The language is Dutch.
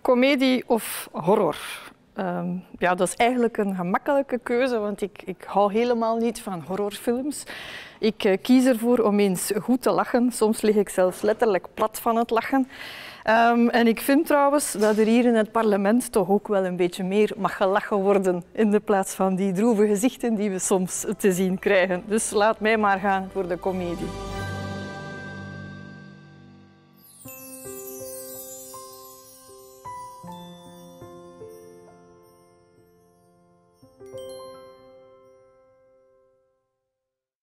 Comedie of horror? Ja, dat is eigenlijk een gemakkelijke keuze, want ik hou helemaal niet van horrorfilms. Ik kies ervoor om eens goed te lachen. Soms lig ik zelfs letterlijk plat van het lachen. En ik vind trouwens dat er hier in het parlement toch ook wel een beetje meer mag gelachen worden in de plaats van die droeve gezichten die we soms te zien krijgen. Dus laat mij maar gaan voor de comedie.